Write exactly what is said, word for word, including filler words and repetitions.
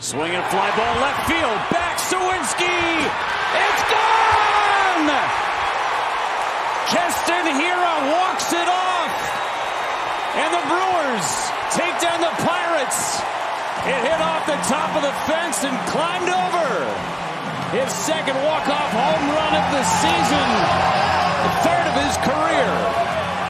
Swinging fly ball left field. Back Sawinski. It's gone! Keston Hiura walks it off. And the Brewers take down the Pirates. It hit off the top of the fence and climbed over. His second walk-off home run of the season. The third of his career.